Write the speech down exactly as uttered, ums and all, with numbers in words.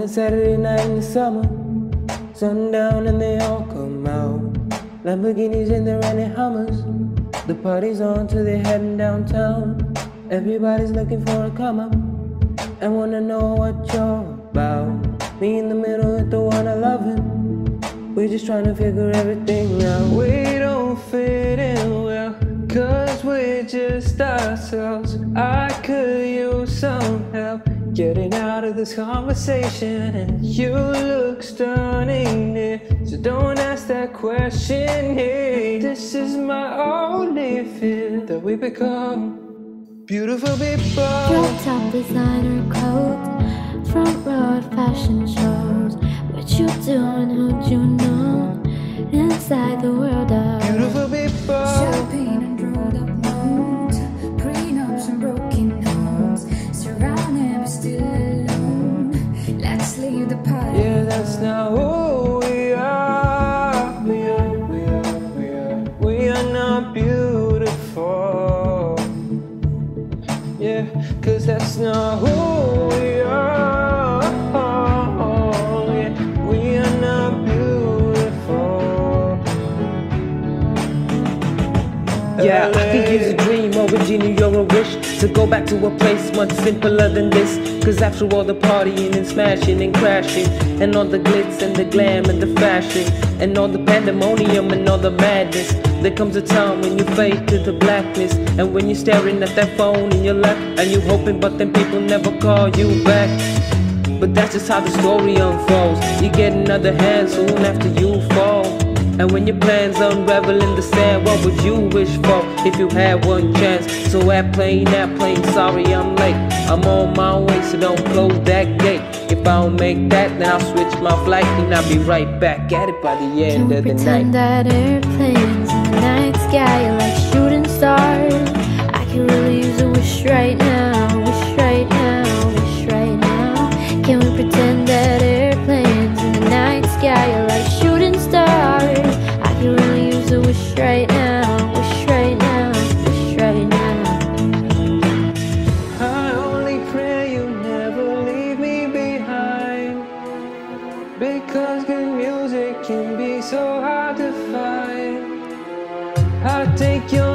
Saturday night in the summer. Sundown and they all come out. Lamborghinis and they're renting Hummers. The party's on till they're heading downtown. Everybody's looking for a come up and wanna know what you're about. Me in the middle with the one I loving. We're just trying to figure everything out. We don't fit in well, cause we're just ourselves. I could use some help getting out of this conversation. And you look stunning there, so don't ask that question here. This is my only fear, that we become beautiful people. Drop top designer clothes, front row at fashion shows. What you doing, who'd you know? Inside the world of beautiful people. Champagne and rolled up notes, prenups and broken homes, surrounded but still alone. Let's leave the party. Yeah, that's not who we are. We are, we are, we are. We are not beautiful. Yeah, cause that's not who we are. Yeah, we are not beautiful. Yeah, I could use a dream or a genie or a wish to go back to a place much simpler than this. Cause after all the partying and smashing and crashing, and all the glitz and the glam and the fashion, and all the pandemonium and all the madness, there comes a time when you fade to the blackness. And when you're staring at that phone in your lap, and you hoping but then people never call you back. But that's just how the story unfolds. You get another hand soon after you fall. And when your plans unravel in the sand, what would you wish for if you had one chance? So airplane, airplane, sorry I'm late. I'm on my way, so don't close that gate. If I don't make that, then I'll switch my flight, and I'll be right back at it by the end Can of the we night. pretend that airplanes in the night sky are like shooting stars? I can really use a wish right now, wish right now, wish right now. Can we pretend that airplanes in the night sky are like shooting stars? I can really use a wish right now, wish right now, wish right now. I only pray you never leave me behind, because good music can be so hard to find. I'll take your